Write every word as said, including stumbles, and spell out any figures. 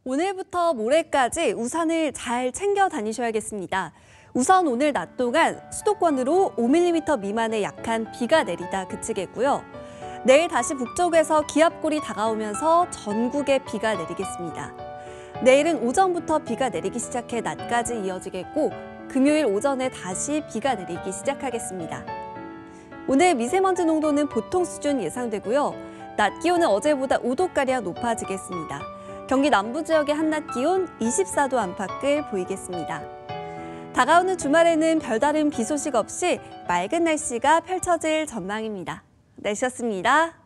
오늘부터 모레까지 우산을 잘 챙겨 다니셔야겠습니다. 우선 오늘 낮 동안 수도권으로 오 밀리미터 미만의 약한 비가 내리다 그치겠고요. 내일 다시 북쪽에서 기압골이 다가오면서 전국에 비가 내리겠습니다. 내일은 오전부터 비가 내리기 시작해 낮까지 이어지겠고 금요일 오전에 다시 비가 내리기 시작하겠습니다. 오늘 미세먼지 농도는 보통 수준 예상되고요. 낮 기온은 어제보다 오 도가량 높아지겠습니다. 경기 남부 지역의 한낮 기온 이십사 도 안팎을 보이겠습니다. 다가오는 주말에는 별다른 비 소식 없이 맑은 날씨가 펼쳐질 전망입니다. 날씨였습니다.